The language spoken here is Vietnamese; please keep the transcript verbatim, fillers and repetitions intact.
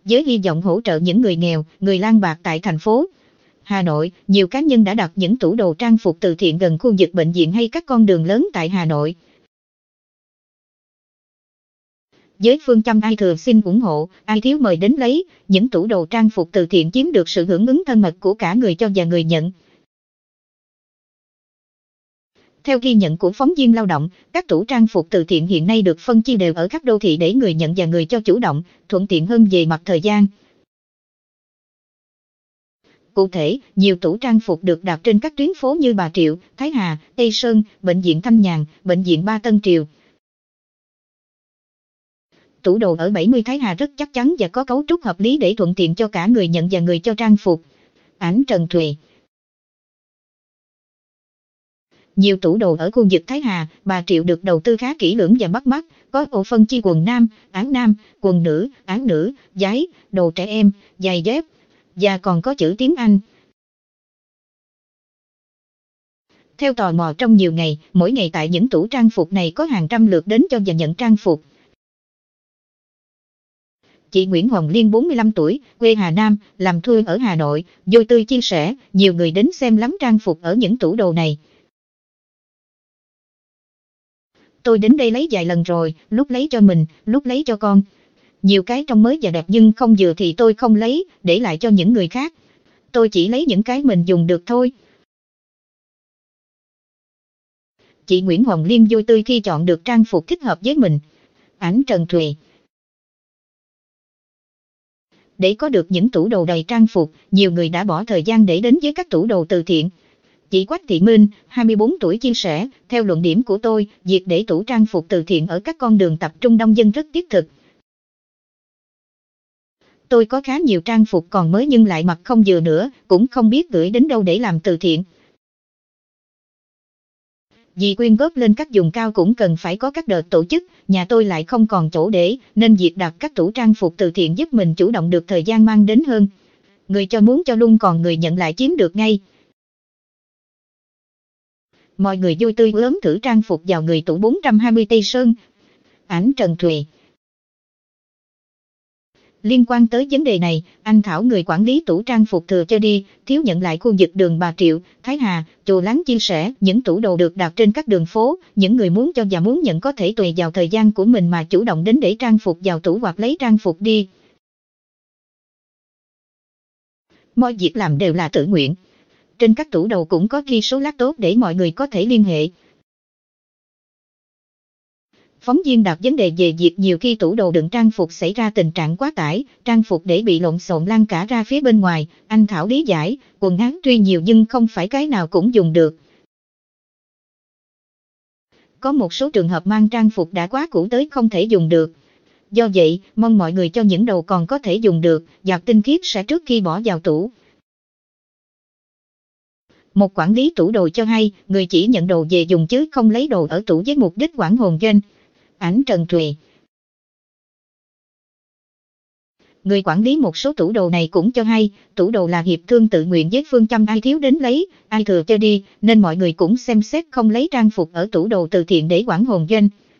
với hy vọng hỗ trợ những người nghèo, người lang bạc tại thành phố Hà Nội. Nhiều cá nhân đã đặt những tủ đồ trang phục từ thiện gần khu vực bệnh viện hay các con đường lớn tại Hà Nội. Với phương châm ai thừa xin ủng hộ, ai thiếu mời đến lấy, những tủ đồ trang phục từ thiện chiếm được sự hưởng ứng thân mật của cả người cho và người nhận. Theo ghi nhận của phóng viên Lao động, các tủ trang phục từ thiện hiện nay được phân chia đều ở khắp đô thị để người nhận và người cho chủ động, thuận tiện hơn về mặt thời gian. Cụ thể, nhiều tủ trang phục được đặt trên các tuyến phố như Bà Triệu, Thái Hà, Tây Sơn, Bệnh viện Thanh Nhàn, Bệnh viện Ba Tân Triều. Tủ đồ ở bảy mươi Thái Hà rất chắc chắn và có cấu trúc hợp lý để thuận tiện cho cả người nhận và người cho trang phục. Ảnh Trần Thùy. Nhiều tủ đồ ở khu vực Thái Hà, Bà Triệu được đầu tư khá kỹ lưỡng và bắt mắt, có ổ phân chia quần nam, áo nam, quần nữ, áo nữ, váy, đồ trẻ em, giày dép, và còn có chữ tiếng Anh. Theo tò mò trong nhiều ngày, mỗi ngày tại những tủ trang phục này có hàng trăm lượt đến cho và nhận trang phục. Chị Nguyễn Hồng Liên bốn mươi lăm tuổi, quê Hà Nam, làm thuê ở Hà Nội, vui tươi chia sẻ, nhiều người đến xem lắm trang phục ở những tủ đồ này. Tôi đến đây lấy vài lần rồi, lúc lấy cho mình, lúc lấy cho con. Nhiều cái trông mới và đẹp nhưng không vừa thì tôi không lấy, để lại cho những người khác. Tôi chỉ lấy những cái mình dùng được thôi. Chị Nguyễn Hồng Liên vui tươi khi chọn được trang phục thích hợp với mình. Ảnh Trần Thùy. Để có được những tủ đồ đầy trang phục, nhiều người đã bỏ thời gian để đến với các tủ đồ từ thiện. Chị Quách Thị Minh, hai mươi bốn tuổi chia sẻ, theo luận điểm của tôi, việc để tủ trang phục từ thiện ở các con đường tập trung đông dân rất thiết thực. Tôi có khá nhiều trang phục còn mới nhưng lại mặc không vừa nữa, cũng không biết gửi đến đâu để làm từ thiện. Vì quyên góp lên các vùng cao cũng cần phải có các đợt tổ chức, nhà tôi lại không còn chỗ để, nên việc đặt các tủ trang phục từ thiện giúp mình chủ động được thời gian mang đến hơn. Người cho muốn cho luôn còn người nhận lại chiếm được ngay. Mọi người vui tươi ướm thử trang phục vào người tủ bốn trăm hai mươi Tây Sơn. Ảnh Trần Thùy. Liên quan tới vấn đề này, anh Thảo, người quản lý tủ trang phục thừa cho đi, thiếu nhận lại khu vực đường Bà Triệu, Thái Hà, Chùa Láng chia sẻ, những tủ đồ được đặt trên các đường phố, những người muốn cho và muốn nhận có thể tùy vào thời gian của mình mà chủ động đến để trang phục vào tủ hoặc lấy trang phục đi. Mọi việc làm đều là tự nguyện. Trên các tủ đồ cũng có ghi số lát tốt để mọi người có thể liên hệ. Phóng viên đặt vấn đề về việc nhiều khi tủ đồ đựng trang phục xảy ra tình trạng quá tải, trang phục để bị lộn xộn lan cả ra phía bên ngoài. Anh Thảo lý giải, quần áo tuy nhiều nhưng không phải cái nào cũng dùng được. Có một số trường hợp mang trang phục đã quá cũ tới không thể dùng được. Do vậy, mong mọi người cho những đồ còn có thể dùng được, giặt tinh khiết sẽ trước khi bỏ vào tủ. Một quản lý tủ đồ cho hay, người chỉ nhận đồ về dùng chứ không lấy đồ ở tủ với mục đích quản hồn doanh. Ảnh Trần Thùy. Người quản lý một số tủ đồ này cũng cho hay, tủ đồ là hiệp thương tự nguyện với phương châm ai thiếu đến lấy, ai thừa cho đi, nên mọi người cũng xem xét không lấy trang phục ở tủ đồ từ thiện để quản hồn doanh.